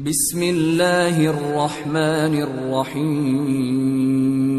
بسم اللہ الرحمن الرحیم۔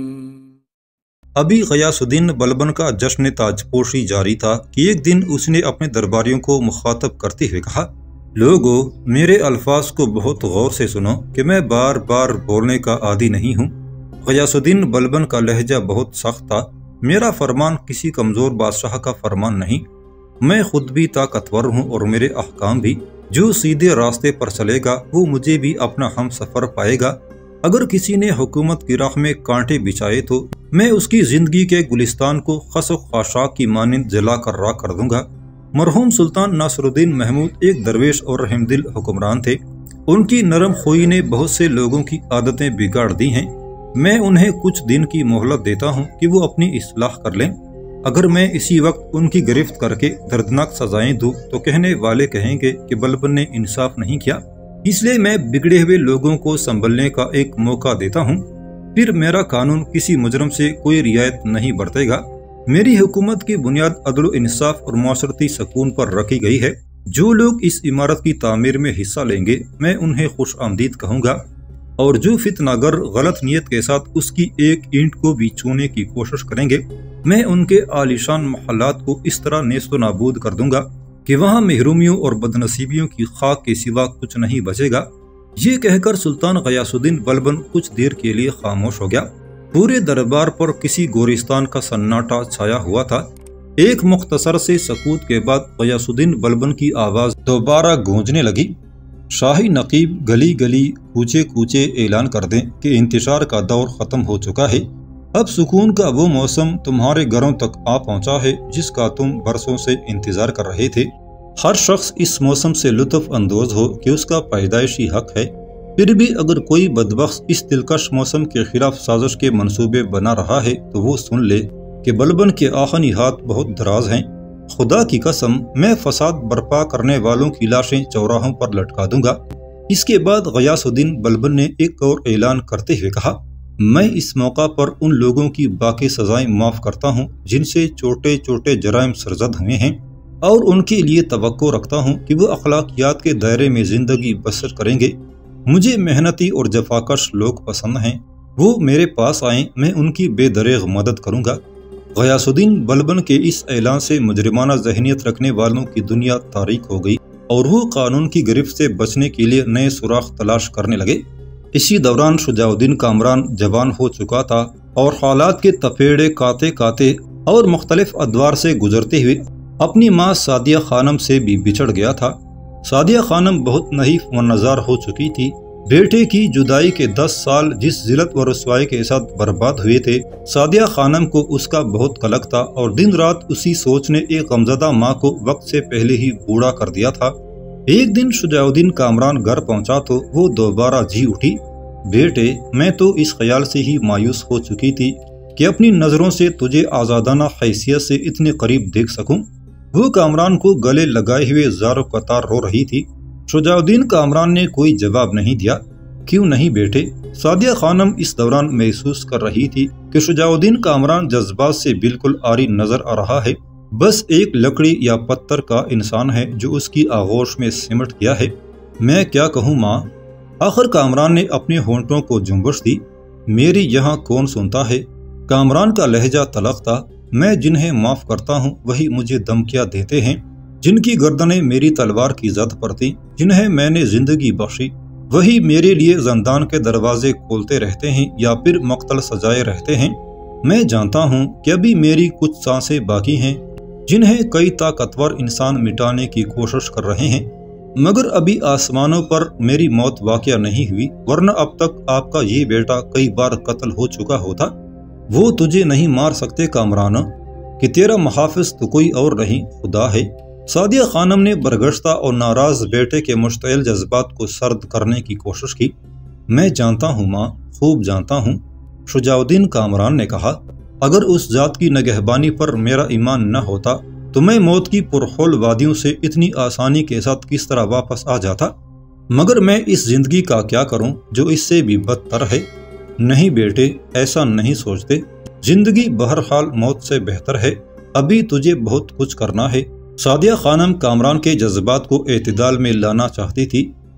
ابھی غیاث الدین بلبن کا جشن تاج پوشی جاری تھا کہ ایک دن اس نے اپنے درباریوں کو مخاطب کرتے ہوئے کہا، لوگو میرے الفاظ کو بہت غور سے سنو کہ میں بار بار بولنے کا عادی نہیں ہوں۔ غیاث الدین بلبن کا لہجہ بہت سخت تھا۔ میرا فرمان کسی کمزور بادشاہ کا فرمان نہیں، میں خود بھی طاقتور ہوں اور میرے احکام بھی۔ جو سیدھے راستے پر چلے گا وہ مجھے بھی اپنا ہم سفر پائے گا۔ اگر کسی نے حکومت کی راہ میں کانٹے بچھائے تو میں اس کی زندگی کے گلستان کو خس و خاشاک کی مانند جلا کر راکھ کر دوں گا۔ مرحوم سلطان ناصر الدین محمود ایک درویش اور رحم دل حکمران تھے۔ ان کی نرم خوئی نے بہت سے لوگوں کی عادتیں بگاڑ دی ہیں۔ میں انہیں کچھ دن کی مہلت دیتا ہوں کہ وہ اپنی اصلاح کر لیں۔ اگر میں اسی وقت ان کی گرفت کر کے دردناک سزائیں دوں تو کہنے والے کہیں گے کہ بلبن نے انصاف نہیں کیا، اس لیے میں بگڑے ہوئے لوگوں کو سنبھلنے کا ایک موقع دیتا ہوں۔ پھر میرا قانون کسی مجرم سے کوئی رعایت نہیں برتے گا۔ میری حکومت کی بنیاد عدل و انصاف اور معاشرتی سکون پر رکھی گئی ہے۔ جو لوگ اس عمارت کی تعمیر میں حصہ لیں گے میں انہیں خوش آمدید کہوں گا، اور جو فتنہ گر غلط نیت کے ساتھ اس کی ایک اینٹ کو بھی چھونے کی کوشش کریں گے میں ان کے عالیشان محلات کو اس طرح نیست و نابود کر دوں گا کہ وہاں محرومیوں اور بدنصیبیوں کی خاک کے سوا کچھ نہیں بچے گا۔ یہ کہہ کر سلطان غیاث الدین بلبن کچھ دیر کے لیے خاموش ہو گیا۔ پورے دربار پر کسی گورستان کا سناٹا چھایا ہوا تھا۔ ایک مختصر سے سکوت کے بعد غیاث الدین بلبن کی آواز دوبارہ گونجنے لگی، شاہی نقیب گلی گلی کوچے کوچے اعلان کر دیں کہ انتشار کا دور ختم ہو چکا ہے۔ اب سکون کا وہ موسم تمہارے گھروں تک آ پہنچا ہے جس کا تم برسوں سے انتظار کر رہے تھے۔ ہر شخص اس موسم سے لطف اندوز ہو کہ اس کا پیدائشی حق ہے۔ پھر بھی اگر کوئی بدبخت اس دلکش موسم کے خلاف سازش کے منصوبے بنا رہا ہے تو وہ سن لے کہ بلبن کے آخری ہاتھ بہت دراز ہیں۔ خدا کی قسم میں فساد برپا کرنے والوں کی لاشیں چوراہوں پر لٹکا دوں گا۔ اس کے بعد غیاث الدین بلبن نے ایک اور اعلان کرتے ہوئے کہا، میں اس موقع پر ان لوگوں کی باقی سزائیں معاف کرتا ہوں جن سے چھوٹے چھوٹے جرائم سرزد ہوئے ہیں، اور ان کے لیے توقع رکھتا ہوں کہ وہ اخلاقیات کے دائرے میں زندگی بسر کریں گے۔ مجھے محنتی اور جفاکش لوگ پسند ہیں، وہ میرے پاس آئیں، میں ان کی بے دریغ مدد کروں گا۔ غیاث الدین بلبن کے اس اعلان سے مجرمانہ ذہنیت رکھنے والوں کی دنیا تاریک ہو گئی اور وہ قانون کی گرفت سے بچنے کے لیے نئے سوراخ تلاش کرنے لگے۔ اسی دوران شجاع الدین کامران جوان ہو چکا تھا اور حالات کے تپیڑے کاتے کاتے اور مختلف ادوار سے گزرتے ہوئے اپنی ماں سعدیہ خانم سے بھی بچھڑ گیا تھا۔ سعدیہ خانم بہت نحیف و نزار ہو چکی تھی۔ بیٹے کی جدائی کے 10 سال جس ذلت و رسوائی کے ساتھ برباد ہوئے تھے، سعدیہ خانم کو اس کا بہت قلق تھا اور دن رات اسی سوچ نے ایک غمزدہ ماں کو وقت سے پہلے ہی بوڑھا کر دیا تھا۔ ایک دن شجاع الدین کامران گھر پہنچا تو وہ دوبارہ جی اٹھی، بیٹے میں تو اس خیال سے ہی مایوس ہو چکی تھی کہ اپنی نظروں سے تجھے آزادانہ حیثیت سے اتنے قریب دیکھ سکوں۔ وہ کامران کو گلے لگائے ہوئے زارو قطار رو رہی تھی۔ شجاع الدین کامران نے کوئی جواب نہیں دیا۔ کیوں نہیں بیٹے؟ سعدیہ خانم اس دوران محسوس کر رہی تھی کہ شجاع الدین کامران جذبات سے بالکل عاری نظر آ رہا ہے، بس ایک لکڑی یا پتھر کا انسان ہے جو اس کی آغوش میں سمٹ گیا ہے۔ میں کیا کہوں ماں؟ آخر کامران نے اپنے ہونٹوں کو جنبش دی۔ میری یہاں کون سنتا ہے؟ کامران کا لہجہ تلخ تھا۔ میں جنہیں معاف کرتا ہوں وہی مجھے دھمکیاں دیتے ہیں، جن کی گردنیں میری تلوار کی زد پر تھیں، جنہیں میں نے زندگی بخشی، وہی میرے لیے زندان کے دروازے کھولتے رہتے ہیں یا پھر مقتل سجائے رہتے ہیں۔ میں جانتا ہوں کہ ابھی میری کچھ سانسیں باقی ہیں جنہیں کئی طاقتور انسان مٹانے کی کوشش کر رہے ہیں، مگر ابھی آسمانوں پر میری موت واقع نہیں ہوئی، ورنہ اب تک آپ کا یہ بیٹا کئی بار قتل ہو چکا ہوتا۔ وہ تجھے نہیں مار سکتے کامران، کہ تیرا محافظ تو کوئی اور نہیں، خدا ہے۔ سعدیہ خانم نے برگشتہ اور ناراض بیٹے کے مشتعل جذبات کو سرد کرنے کی کوشش کی۔ میں جانتا ہوں ماں، خوب جانتا ہوں، شجاع الدین کامران نے کہا۔ اگر اس ذات کی نگہبانی پر میرا ایمان نہ ہوتا تو میں موت کی پرخول وادیوں سے اتنی آسانی کے ساتھ کس طرح واپس آ جاتا، مگر میں اس زندگی کا کیا کروں جو اس سے بھی بدتر ہے؟ نہیں بیٹے، ایسا نہیں سوچتے، زندگی بہرحال موت سے بہتر ہے، ابھی تجھے بہت کچھ کرنا ہے۔ سعدیہ خانم کامران کے جذبات کو اعتدال میں لانا چاہتی تھی۔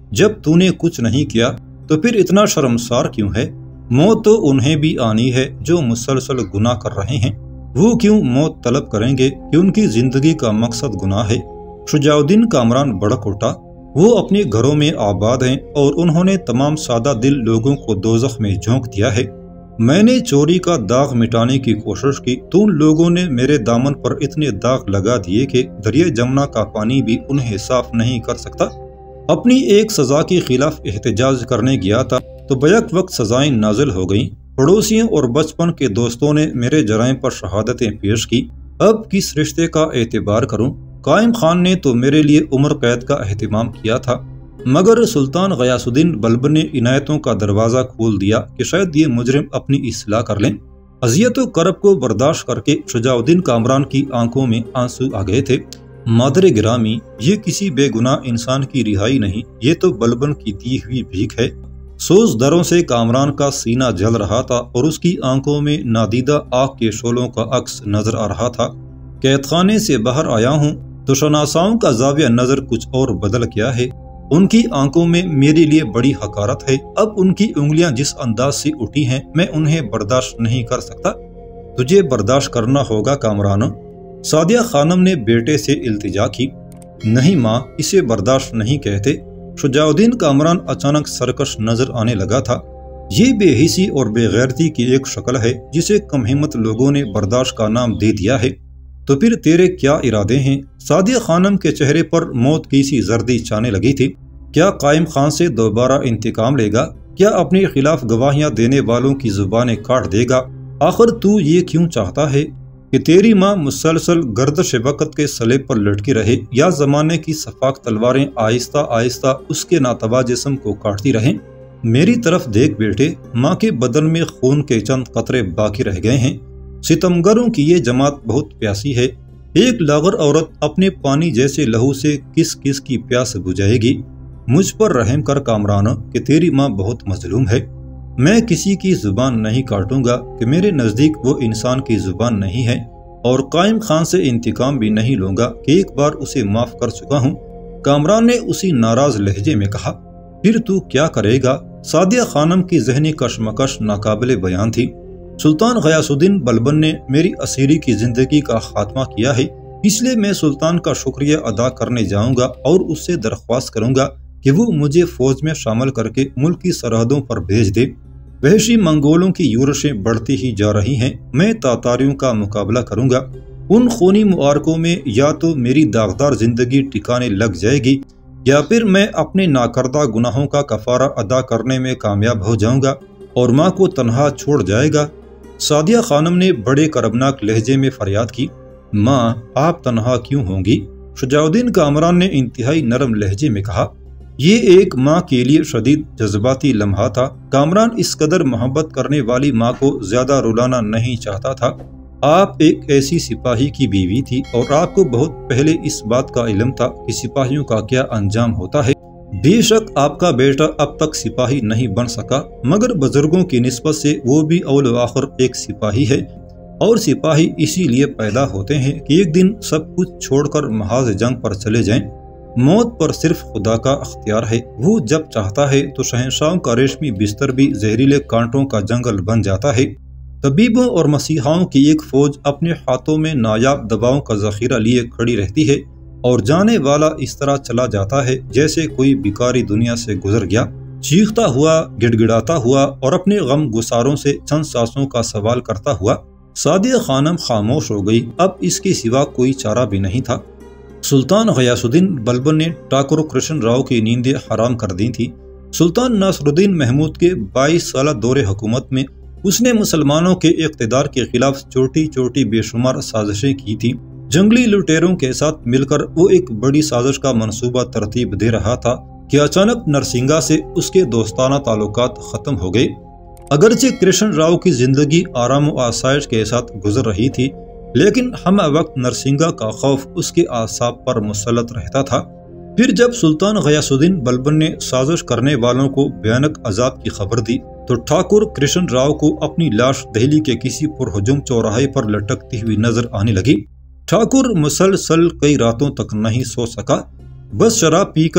جب تو نے کچھ نہیں کیا تو پھر اتنا شرمسار کیوں ہے؟ موت تو انہیں بھی آنی ہے جو مسلسل گناہ کر رہے ہیں۔ وہ کیوں موت طلب کریں گے کہ ان کی زندگی کا مقصد گناہ ہے؟ شجاع الدین کامران بڑک اٹھا۔ وہ اپنے گھروں میں آباد ہیں اور انہوں نے تمام سادہ دل لوگوں کو دوزخ میں جھونک دیا ہے۔ میں نے چوری کا داغ مٹانے کی کوشش کی تو ان لوگوں نے میرے دامن پر اتنے داغ لگا دیے کہ دریا جمنا کا پانی بھی انہیں صاف نہیں کر سکتا۔ اپنی ایک سزا کے خلاف احتجاج کرنے گیا تھا تو بیک وقت سزائیں نازل ہو گئیں۔ پڑوسیوں اور بچپن کے دوستوں نے میرے جرائم پر شہادتیں پیش کی۔ اب کس رشتے کا اعتبار کروں؟ قائم خان نے تو میرے لیے عمر قید کا اہتمام کیا تھا، مگر سلطان غیاث الدین بلبن نے عنایتوں کا دروازہ کھول دیا کہ شاید یہ مجرم اپنی اصلاح کر لیں۔ اذیت و کرب کو برداشت کر کے شجاع الدین کامران کی آنکھوں میں آنسو آ گئے تھے۔ مادر گرامی، یہ کسی بے گناہ انسان کی رہائی نہیں، یہ تو بلبن کی دی ہوئی بھیک ہے۔ سوز دروں سے کامران کا سینہ جل رہا تھا اور اس کی آنکھوں میں نادیدہ آگ کے شعلوں کا عکس نظر آ رہا تھا۔ قید خانے سے باہر آیا ہوں تو شناساؤں کا زاویہ نظر کچھ اور بدل گیا ہے۔ ان کی آنکھوں میں میرے لیے بڑی حقارت ہے۔ اب ان کی انگلیاں جس انداز سے اٹھی ہیں میں انہیں برداشت نہیں کر سکتا۔ تجھے برداشت کرنا ہوگا کامران۔ سعدیہ خانم نے بیٹے سے التجا کی۔ نہیں ماں، اسے برداشت نہیں کہتے۔ شجاع الدین کامران اچانک سرکش نظر آنے لگا تھا۔ یہ بے حسی اور بے غیرتی کی ایک شکل ہے جسے کم ہمت لوگوں نے برداشت کا نام دے دیا ہے۔ تو پھر تیرے کیا ارادے ہیں؟ سعدیہ خانم کے چہرے پر موت کی سی زردی چھانے لگی تھی۔ کیا قائم خان سے دوبارہ انتقام لے گا؟ کیا اپنے خلاف گواہیاں دینے والوں کی زبانیں کاٹ دے گا؟ آخر تو یہ کیوں چاہتا ہے کہ تیری ماں مسلسل گردش وقت کے سلیب پر لٹکی رہے، یا زمانے کی سفاک تلواریں آہستہ آہستہ اس کے ناتواں جسم کو کاٹتی رہیں؟ میری طرف دیکھ بیٹے، ماں کے بدن میں خون کے چند قطرے باقی رہ گئے ہیں۔ ستمگروں کی یہ جماعت بہت پیاسی ہے۔ ایک لاغر عورت اپنے پانی جیسے لہو سے کس کس کی پیاس بجھائے گی؟ مجھ پر رحم کر کامران کہ تیری ماں بہت مظلوم ہے۔ میں کسی کی زبان نہیں کاٹوں گا کہ میرے نزدیک وہ انسان کی زبان نہیں ہے، اور قائم خان سے انتقام بھی نہیں لوں گا کہ ایک بار اسے معاف کر چکا ہوں۔ کامران نے اسی ناراض لہجے میں کہا۔ پھر تو کیا کرے گا؟ سعدیہ خانم کی ذہنی کشمکش ناقابل بیان تھی۔ سلطان غیاث الدین بلبن نے میری اسیری کی زندگی کا خاتمہ کیا ہے، اس لیے میں سلطان کا شکریہ ادا کرنے جاؤں گا اور اس سے درخواست کروں گا کہ وہ مجھے فوج میں شامل کر کے ملک کی سرحدوں پر بھیج دے۔ وحشی منگولوں کی یورشیں بڑھتی ہی جا رہی ہیں، میں تاتاریوں کا مقابلہ کروں گا۔ ان خونی معارکوں میں یا تو میری داغدار زندگی ٹھکانے لگ جائے گی، یا پھر میں اپنے ناکردہ گناہوں کا کفارہ ادا کرنے میں کامیاب ہو جاؤں گا اور ماں کو تنہا چھوڑ جائے گا۔ سعدیہ خانم نے بڑے کربناک لہجے میں فریاد کی۔ ماں، آپ تنہا کیوں ہوں گی؟ شجاع الدین کامران نے انتہائی نرم لہجے میں کہا۔ یہ ایک ماں کے لیے شدید جذباتی لمحہ تھا۔ کامران اس قدر محبت کرنے والی ماں کو زیادہ رلانا نہیں چاہتا تھا۔ آپ ایک ایسی سپاہی کی بیوی تھی اور آپ کو بہت پہلے اس بات کا علم تھا کہ سپاہیوں کا کیا انجام ہوتا ہے۔ بے شک آپ کا بیٹا اب تک سپاہی نہیں بن سکا، مگر بزرگوں کی نسبت سے وہ بھی اول و آخر ایک سپاہی ہے، اور سپاہی اسی لیے پیدا ہوتے ہیں کہ ایک دن سب کچھ چھوڑ کر محاذ جنگ پر چلے جائیں۔ موت پر صرف خدا کا اختیار ہے، وہ جب چاہتا ہے تو شہنشاہوں کا ریشمی بستر بھی زہریلے کانٹوں کا جنگل بن جاتا ہے۔ طبیبوں اور مسیحاؤں کی ایک فوج اپنے ہاتھوں میں نایاب دواؤں کا ذخیرہ لیے کھڑی رہتی ہے، اور جانے والا اس طرح چلا جاتا ہے جیسے کوئی بیکاری دنیا سے گزر گیا، چیختا ہوا، گڑ گڑاتا ہوا اور اپنے غم گساروں سے چند سانسوں کا سوال کرتا ہوا۔ سعدیہ خانم خاموش ہو گئی، اب اس کے سوا کوئی چارہ بھی نہیں تھا۔ سلطان غیاث الدین بلبن نے ٹھاکر کرشن راؤ کی نیندیں حرام کر دی تھی۔ سلطان ناصر الدین محمود کے 22 سالہ دور حکومت میں اس نے مسلمانوں کے اقتدار کے خلاف چھوٹی چھوٹی بے شمار سازشیں کی تھی۔ جنگلی لٹیروں کے ساتھ مل کر وہ ایک بڑی سازش کا منصوبہ ترتیب دے رہا تھا کہ اچانک نرسنگا سے اس کے دوستانہ تعلقات ختم ہو گئے۔ اگرچہ کرشن راؤ کی زندگی آرام و آسائش کے ساتھ گزر رہی تھی، لیکن ہم وقت نرسنگا کا خوف اس کے اعصاب پر مسلط رہتا تھا۔ پھر جب سلطان غیاث الدین بلبن نے سازش کرنے والوں کو بھیانک عذاب کی خبر دی تو ٹھاکر کرشن راؤ کو اپنی لاش دہلی کے کسی پرہجوم چوراہے پر لٹکتی ہوئی نظر آنے لگی۔ ٹھاکر مسلسل کئی راتوں تک نہیں سو سکا، بس شراب پی کر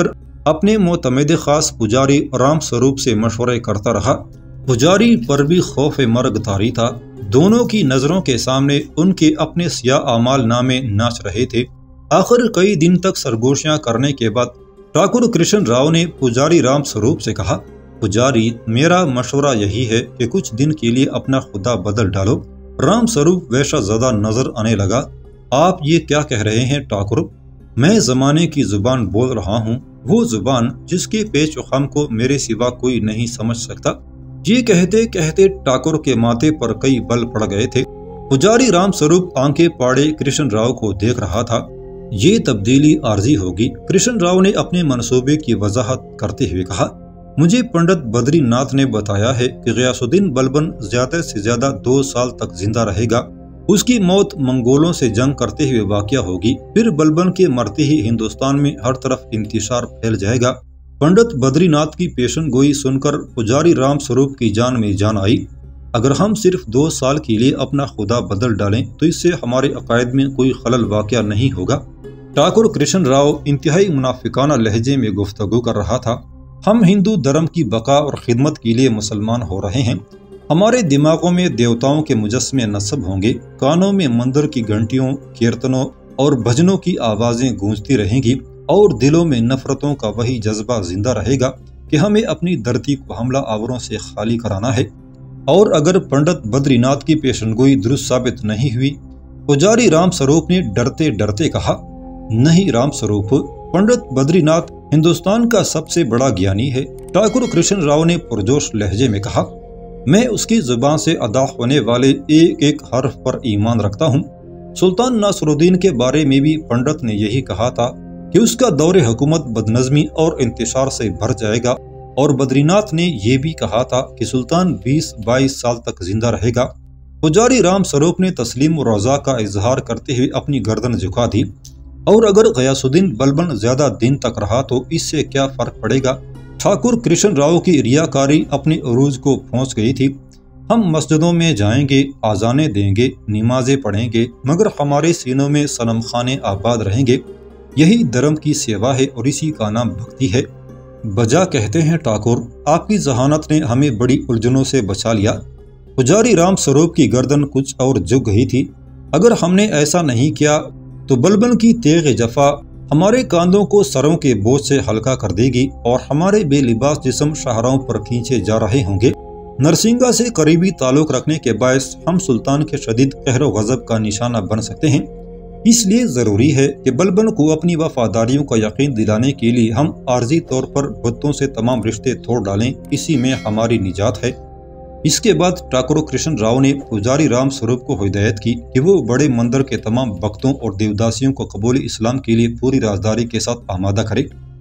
اپنے معتمد خاص پجاری رام سوروپ سے مشورے کرتا رہا۔ پجاری پر بھی خوف مرگ طاری تھا۔ دونوں کی نظروں کے سامنے ان کے اپنے سیاہ اعمال نامے ناچ رہے تھے۔ آخر کئی دن تک سرگوشیاں کرنے کے بعد ٹھاکر کرشن راؤ نے پجاری رام سوروپ سے کہا، پجاری، میرا مشورہ یہی ہے کہ کچھ دن کے لیے اپنا خدا بدل ڈالو۔ رام سوروپ ویشا زدہ نظر آنے لگا۔ آپ یہ کیا کہہ رہے ہیں ٹھاکر؟ میں زمانے کی زبان بول رہا ہوں، وہ زبان جس کے پیچ و خم کو میرے سوا کوئی نہیں سمجھ سکتا۔ یہ کہتے کہتے ٹھاکر کے ماتھے پر کئی بل پڑ گئے تھے۔ پجاری رام سوروپ آنکھیں پاڑے کرشن راؤ کو دیکھ رہا تھا۔ یہ تبدیلی عارضی ہوگی۔ کرشن راؤ نے اپنے منصوبے کی وضاحت کرتے ہوئے کہا، مجھے پنڈت بدری ناتھ نے بتایا ہے کہ غیاث الدین بلبن زیادہ سے زیادہ 2 سال تک زندہ رہے گا۔ اس کی موت منگولوں سے جنگ کرتے ہوئے واقع ہوگی۔ پھر بلبن کے مرتے ہی ہندوستان میں ہر طرف انتشار پھیل جائے گا۔ پنڈت بدری ناتھ کی پیشن گوئی سن کر پجاری رام سوروپ کی جان میں جان آئی۔ اگر ہم صرف 2 سال کے لیے اپنا خدا بدل ڈالیں تو اس سے ہمارے عقائد میں کوئی خلل واقع نہیں ہوگا۔ ٹھاکر کرشن راؤ انتہائی منافقانہ لہجے میں گفتگو کر رہا تھا۔ ہم ہندو دھرم کی بقا اور خدمت کے لیے مسلمان ہو رہے ہیں۔ ہمارے دماغوں میں دیوتاؤں کے مجسمے نصب ہوں گے، کانوں میں مندر کی گھنٹیوں، کیرتنوں اور بھجنوں کی آوازیں گونجتی رہیں گی، اور دلوں میں نفرتوں کا وہی جذبہ زندہ رہے گا کہ ہمیں اپنی دھرتی کو حملہ آوروں سے خالی کرانا ہے۔ اور اگر پنڈت بدری ناتھ کی پیشنگوئی درست ثابت نہیں ہوئی، پجاری رام سوروپ نے ڈرتے ڈرتے کہا، نہیں رام سوروپ، پنڈت بدری ناتھ ہندوستان کا سب سے بڑا گیانی ہے۔ ٹھاکر کرشن راؤ نے پرجوش لہجے میں کہا، میں اس کی زبان سے ادا ہونے والے ایک ایک حرف پر ایمان رکھتا ہوں۔ سلطان ناصر الدین کے بارے میں بھی پنڈت نے یہی کہا تھا کہ اس کا دور حکومت بدنظمی اور انتشار سے بھر جائے گا، اور بدری ناتھ نے یہ بھی کہا تھا کہ سلطان 20-22 سال تک زندہ رہے گا۔ پجاری رام سوروپ نے تسلیم و رضا کا اظہار کرتے ہوئے اپنی گردن جھکا دی، اور اگر غیاث الدین بلبن زیادہ دن تک رہا تو اس سے کیا فرق پڑے گا؟ ٹھاکر کرشن راؤ کی ریاکاری اپنے عروج کو پہنچ گئی تھی۔ ہم مسجدوں میں جائیں گے، آذانیں دیں گے، نمازیں پڑھیں گے، مگر ہمارے سینوں میں صنم خانے آباد رہیں گے۔ یہی دھرم کی سیوا ہے اور اسی کا نام بھکتی ہے۔ بجا کہتے ہیں ٹھاکر، آپ کی ذہانت نے ہمیں بڑی الجھنوں سے بچا لیا۔ پجاری رام سوروپ کی گردن کچھ اور جھک گئی تھی۔ اگر ہم نے ایسا نہیں کیا تو بلبن کی تیغ جفا ہمارے کاندھوں کو سروں کے بوجھ سے ہلکا کر دے گی، اور ہمارے بے لباس جسم شاہراہوں پر کھینچے جا رہے ہوں گے۔ نرسنگا سے قریبی تعلق رکھنے کے باعث ہم سلطان کے شدید قہر و غضب کا نشانہ بن سکتے ہیں۔ اس لیے ضروری ہے کہ بلبن کو اپنی وفاداریوں کا یقین دلانے کے لیے ہم عارضی طور پر بتوں سے تمام رشتے توڑ ڈالیں، اسی میں ہماری نجات ہے۔ اس کے بعد ٹھاکر کرشن راؤ نے پجاری رام سوروپ کو ہدایت کی کہ وہ بڑے مندر کے تمام بھکتوں اور دیوداسیوں کو قبول اسلام کے لیے پوری رازداری کے ساتھ آمادہ کرے۔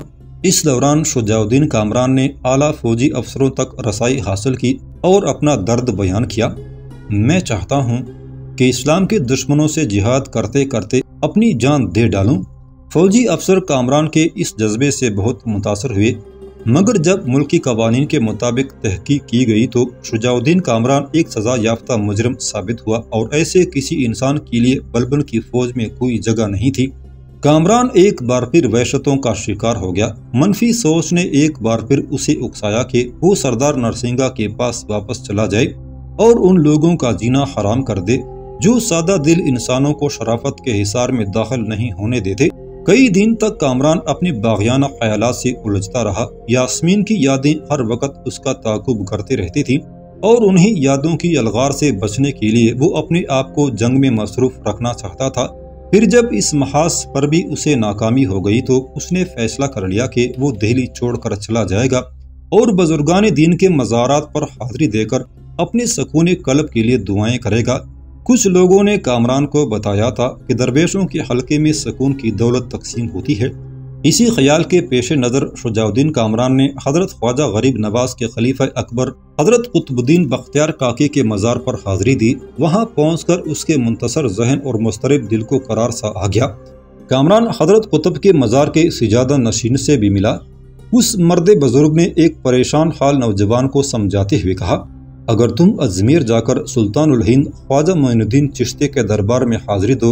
اس دوران شجاع الدین کامران نے اعلیٰ فوجی افسروں تک رسائی حاصل کی اور اپنا درد بیان کیا۔ میں چاہتا ہوں کہ اسلام کے دشمنوں سے جہاد کرتے کرتے اپنی جان دے ڈالوں۔ فوجی افسر کامران کے اس جذبے سے بہت متاثر ہوئے، مگر جب ملکی قوانین کے مطابق تحقیق کی گئی تو شجاع الدین کامران ایک سزا یافتہ مجرم ثابت ہوا، اور ایسے کسی انسان کے لیے بلبن کی فوج میں کوئی جگہ نہیں تھی۔ کامران ایک بار پھر وحشتوں کا شکار ہو گیا۔ منفی سوچ نے ایک بار پھر اسے اکسایا کہ وہ سردار نرسنگا کے پاس واپس چلا جائے اور ان لوگوں کا جینا حرام کر دے جو سادہ دل انسانوں کو شرافت کے حصار میں داخل نہیں ہونے دیتے۔ کئی دن تک کامران اپنے باغیانہ خیالات سے الجھتا رہا۔ یاسمین کی یادیں ہر وقت اس کا تعاقب کرتے رہتی تھیں، اور انہی یادوں کی الغار سے بچنے کے لیے وہ اپنے آپ کو جنگ میں مصروف رکھنا چاہتا تھا۔ پھر جب اس محاذ پر بھی اسے ناکامی ہو گئی تو اس نے فیصلہ کر لیا کہ وہ دہلی چھوڑ کر چلا جائے گا اور بزرگان دین کے مزارات پر حاضری دے کر اپنے سکون قلب کے لیے دعائیں کرے گا۔ کچھ لوگوں نے کامران کو بتایا تھا کہ درویشوں کے حلقے میں سکون کی دولت تقسیم ہوتی ہے۔ اسی خیال کے پیش نظر شجاع الدین کامران نے حضرت خواجہ غریب نواز کے خلیفہ اکبر حضرت قطب الدین بختیار کاکی کے مزار پر حاضری دی۔ وہاں پہنچ کر اس کے منتصر ذہن اور مضطرب دل کو قرار سا آ گیا۔ کامران حضرت قطب کے مزار کے سجادہ نشین سے بھی ملا۔ اس مرد بزرگ نے ایک پریشان حال نوجوان کو سمجھاتے ہوئے کہا، اگر تم اجمیر جا کر سلطان الہند خواجہ معین الدین چشتی کے دربار میں حاضری دو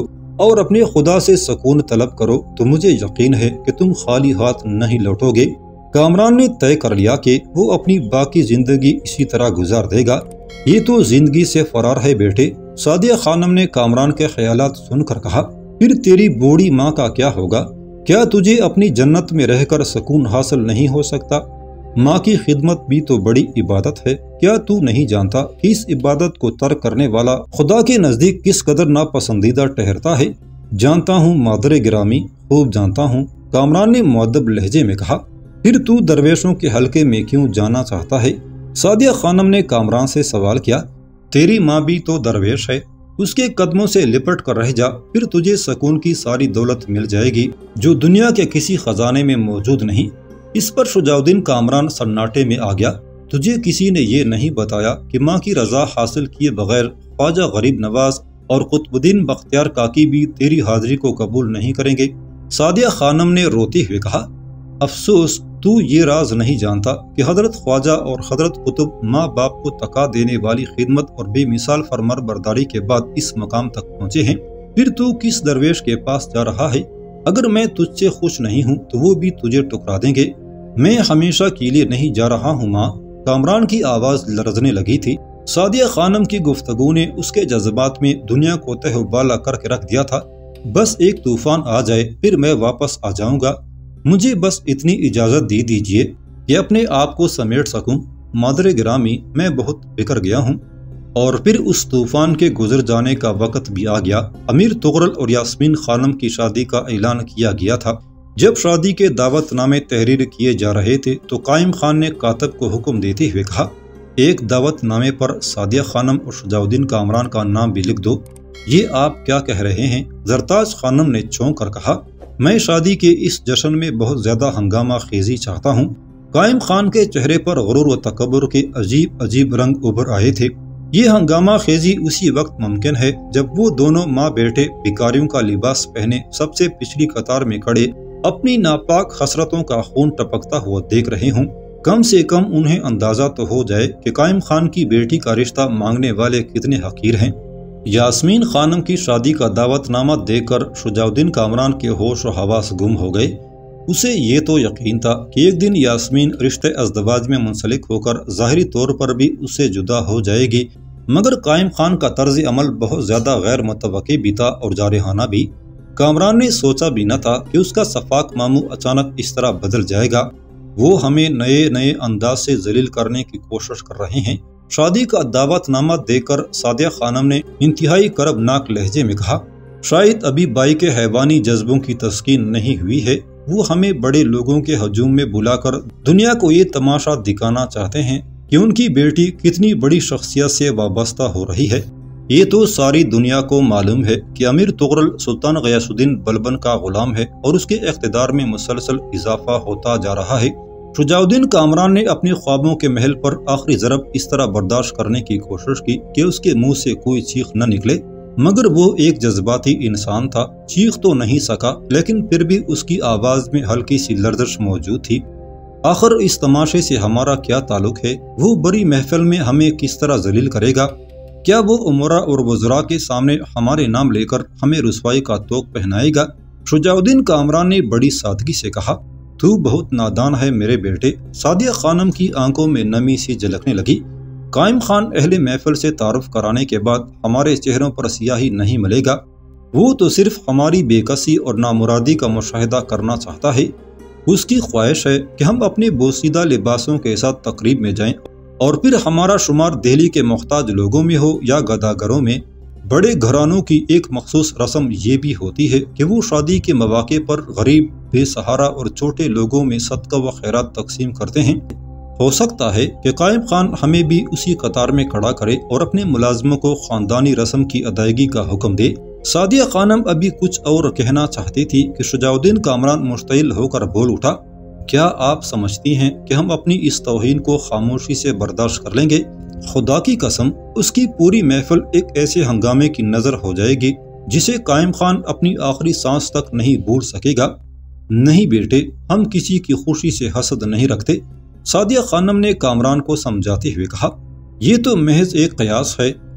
اور اپنے خدا سے سکون طلب کرو تو مجھے یقین ہے کہ تم خالی ہاتھ نہیں لوٹو گے۔ کامران نے طے کر لیا کہ وہ اپنی باقی زندگی اسی طرح گزار دے گا۔ یہ تو زندگی سے فرار ہے بیٹے۔ سعدیہ خانم نے کامران کے خیالات سن کر کہا، پھر تیری بوڑھی ماں کا کیا ہوگا؟ کیا تجھے اپنی جنت میں رہ کر سکون حاصل نہیں ہو سکتا؟ ماں کی خدمت بھی تو بڑی عبادت ہے۔ کیا تو نہیں جانتا کہ اس عبادت کو ترک کرنے والا خدا کے نزدیک کس قدر ناپسندیدہ ٹھہرتا ہے؟ جانتا ہوں مادر گرامی، خوب جانتا ہوں، کامران نے مؤدب لہجے میں کہا۔ پھر تو درویشوں کے حلقے میں کیوں جانا چاہتا ہے؟ سعدیہ خانم نے کامران سے سوال کیا۔ تیری ماں بھی تو درویش ہے، اس کے قدموں سے لپٹ کر رہ جا، پھر تجھے سکون کی ساری دولت مل جائے گی جو دنیا کے کسی خزانے میں موجود نہیں۔ اس پر شجاع الدین کامران سناٹے میں آ گیا۔ تجھے کسی نے یہ نہیں بتایا کہ ماں کی رضا حاصل کیے بغیر خواجہ غریب نواز اور قطب الدین بختیار کاکی بھی تیری حاضری کو قبول نہیں کریں گے؟ سعدیہ خانم نے روتے ہوئے کہا، افسوس تو یہ راز نہیں جانتا کہ حضرت خواجہ اور حضرت قطب ماں باپ کو تکا دینے والی خدمت اور بے مثال فرمان برداری کے بعد اس مقام تک پہنچے ہیں۔ پھر تو کس درویش کے پاس جا رہا ہے؟ اگر میں تجھ سے خوش نہیں ہوں تو وہ بھی تجھے ٹکرا دیں گے۔ میں ہمیشہ کے لیے نہیں جا رہا ہوں ماں۔ کامران کی آواز لرزنے لگی تھی۔ سعدیہ خانم کی گفتگو نے اس کے جذبات میں دنیا کو تہ و بالا کر کے رکھ دیا تھا۔ بس ایک طوفان آ جائے پھر میں واپس آ جاؤں گا۔ مجھے بس اتنی اجازت دے دیجئے کہ اپنے آپ کو سمیٹ سکوں۔ مادر گرامی، میں بہت بکھر گیا ہوں۔ اور پھر اس طوفان کے گزر جانے کا وقت بھی آ گیا۔ امیر طغرل اور یاسمین خانم کی شادی کا اعلان کیا گیا تھا۔ جب شادی کے دعوت نامے تحریر کیے جا رہے تھے تو قائم خان نے کاتب کو حکم دیتے ہوئے کہا، ایک دعوت نامے پر سعدیہ خانم اور شجاع الدین کامران کا نام بھی لکھ دو۔ یہ آپ کیا کہہ رہے ہیں؟ زرتاج خانم نے چونک کر کہا، میں شادی کے اس جشن میں بہت زیادہ ہنگامہ خیزی چاہتا ہوں۔ قائم خان کے چہرے پر غرور و تکبر کے عجیب عجیب رنگ ابھر آئے تھے۔ یہ ہنگامہ خیزی اسی وقت ممکن ہے جب وہ دونوں ماں بیٹے بھکاریوں کا لباس پہنے سب سے پچھلی قطار میں کھڑے اپنی ناپاک حسرتوں کا خون ٹپکتا ہوا دیکھ رہے ہوں۔ کم سے کم انہیں اندازہ تو ہو جائے کہ قائم خان کی بیٹی کا رشتہ مانگنے والے کتنے حقیر ہیں۔ یاسمین خانم کی شادی کا دعوت نامہ دیکھ کر شجاع الدین کامران کے ہوش و حواس گم ہو گئے۔ اسے یہ تو یقین تھا کہ ایک دن یاسمین رشتے ازدواج میں منسلک ہو کر ظاہری طور پر بھی اس سے جدا ہو جائے گی، مگر قائم خان کا طرز عمل بہت زیادہ غیر متوقع بھی تھا اور جارحانہ بھی۔ کامران نے سوچا بھی نہ تھا کہ اس کا صفاق ماموں اچانک اس طرح بدل جائے گا۔ وہ ہمیں نئے نئے انداز سے ذلیل کرنے کی کوشش کر رہے ہیں۔ شادی کا دعوت نامہ دیکھ کر سعدیہ خانم نے انتہائی کربناک لہجے میں کہا، شاید ابھی بائی کے حیوانی جذبوں کی تسکین نہیں ہوئی ہے۔ وہ ہمیں بڑے لوگوں کے ہجوم میں بلا کر دنیا کو یہ تماشا دکھانا چاہتے ہیں کہ ان کی بیٹی کتنی بڑی شخصیت سے وابستہ ہو رہی ہے۔ یہ تو ساری دنیا کو معلوم ہے کہ امیر طغرل سلطان غیاث الدین بلبن کا غلام ہے اور اس کے اقتدار میں مسلسل اضافہ ہوتا جا رہا ہے۔ شجاع الدین کامران نے اپنے خوابوں کے محل پر آخری ضرب اس طرح برداشت کرنے کی کوشش کی کہ اس کے منہ سے کوئی چیخ نہ نکلے، مگر وہ ایک جذباتی انسان تھا، چیخ تو نہیں سکا، لیکن پھر بھی اس کی آواز میں ہلکی سی لرزش موجود تھی۔ آخر اس تماشے سے ہمارا کیا تعلق ہے؟ وہ بڑی محفل میں ہمیں کس طرح ذلیل کرے گا؟ کیا وہ امراء اور وزراء کے سامنے ہمارے نام لے کر ہمیں رسوائی کا طوق پہنائے گا؟ شجاع الدین کامران نے بڑی سادگی سے کہا، تو بہت نادان ہے میرے بیٹے۔ سعدیہ خانم کی آنکھوں میں نمی سی جھلکنے لگی۔ قائم خان اہل محفل سے تعارف کرانے کے بعد ہمارے چہروں پر سیاہی نہیں ملے گا۔ وہ تو صرف ہماری بے کسی اور نامرادی کا مشاہدہ کرنا چاہتا ہے۔ اس کی خواہش ہے کہ ہم اپنے بوسیدہ لباسوں کے ساتھ تقریب میں جائیں اور پھر ہمارا شمار دہلی کے محتاج لوگوں میں ہو یا گداگروں میں۔ بڑے گھرانوں کی ایک مخصوص رسم یہ بھی ہوتی ہے کہ وہ شادی کے مواقع پر غریب، بے سہارا اور چھوٹے لوگوں میں صدقہ و خیرات تقسیم کرتے ہیں۔ ہو سکتا ہے کہ قائم خان ہمیں بھی اسی قطار میں کھڑا کرے اور اپنے ملازموں کو خاندانی رسم کی ادائیگی کا حکم دے۔ سعدیہ خانم ابھی کچھ اور کہنا چاہتی تھی کہ شجاع الدین کامران مشتعل ہو کر بول اٹھا، کیا آپ سمجھتی ہیں کہ ہم اپنی اس توہین کو خاموشی سے برداشت کر لیں گے؟ خدا کی قسم، اس کی پوری محفل ایک ایسے ہنگامے کی نظر ہو جائے گی جسے قائم خان اپنی آخری سانس تک نہیں بھول سکے گا۔ نہیں بیٹے، ہم کسی کی خوشی سے حسد نہیں رکھتے، سعدیہ خانم نے کامران کو سمجھاتے ہوئے کہا، یہ تو محض ایک قیاس ہے۔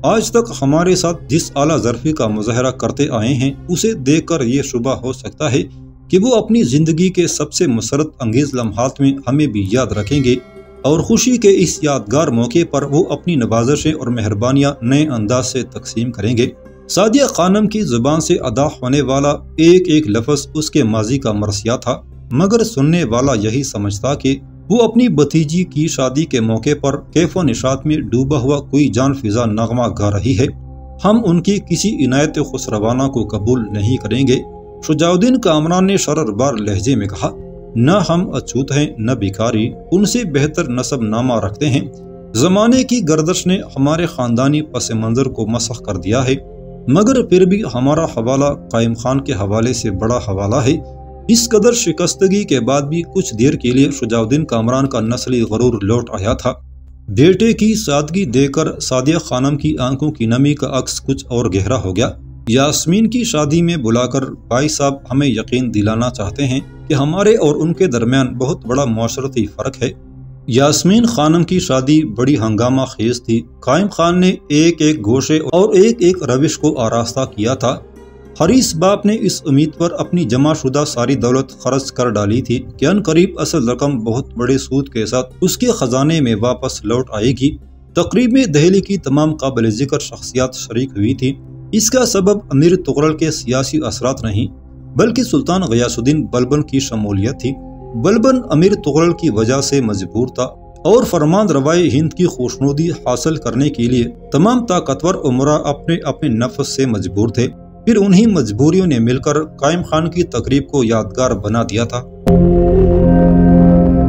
آج تک ہمارے ساتھ جس اعلیٰ ظرفی کا مظاہرہ کرتے آئے ہیں اسے دیکھ کر یہ شبہ ہو سکتا ہے کہ وہ اپنی زندگی کے سب سے مسرت انگیز لمحات میں ہمیں بھی یاد رکھیں گے، اور خوشی کے اس یادگار موقع پر وہ اپنی نوازشیں اور مہربانیاں نئے انداز سے تقسیم کریں گے۔ سعدیہ خانم کی زبان سے ادا ہونے والا ایک ایک لفظ اس کے ماضی کا مرثیہ تھا، مگر سننے والا یہی سمجھتا کہ وہ اپنی بھتیجی کی شادی کے موقع پر کیف و نشاط میں ڈوبا ہوا کوئی جان فضا نغمہ گا رہی ہے۔ ہم ان کی کسی عنایت خسروانہ کو قبول نہیں کریں گے۔ شجاع الدین کامران نے شرر بار لہجے میں کہا، نہ ہم اچھوت ہیں نہ بھکاری، ان سے بہتر نسب نامہ رکھتے ہیں۔ زمانے کی گردش نے ہمارے خاندانی پس منظر کو مسخ کر دیا ہے، مگر پھر بھی ہمارا حوالہ قائم خان کے حوالے سے بڑا حوالہ ہے۔ اس قدر شکستگی کے بعد بھی کچھ دیر کے لیے شجاع الدین کامران کا نسلی غرور لوٹ آیا تھا۔ بیٹے کی سادگی دیکھ کر سعدیہ خانم کی آنکھوں کی نمی کا عکس کچھ اور گہرا ہو گیا۔ یاسمین کی شادی میں بلا کر بھائی صاحب ہمیں یقین دلانا چاہتے ہیں کہ ہمارے اور ان کے درمیان بہت بڑا معاشرتی فرق ہے۔ یاسمین خانم کی شادی بڑی ہنگامہ خیز تھی۔ قائم خان نے ایک ایک گوشے اور ایک ایک روش کو آراستہ کیا تھا۔ حریص باپ نے اس امید پر اپنی جمع شدہ ساری دولت خرچ کر ڈالی تھی کہ ان قریب اصل رقم بہت بڑے سود کے ساتھ اس کے خزانے میں واپس لوٹ آئے گی۔ تقریب میں دہلی کی تمام قابل ذکر شخصیات شریک ہوئی تھی۔ اس کا سبب امیر تغرل کے سیاسی اثرات نہیں بلکہ سلطان غیاث الدین بلبن کی شمولیت تھی۔ بلبن امیر تغرل کی وجہ سے مجبور تھا اور فرمان روائے ہند کی خوشنودی حاصل کرنے کے لیے تمام طاقتور امراء اپنے اپنے نفس سے مجبور تھے۔ پھر انہی مجبوریوں نے مل کر قائم خان کی تقریب کو یادگار بنا دیا تھا۔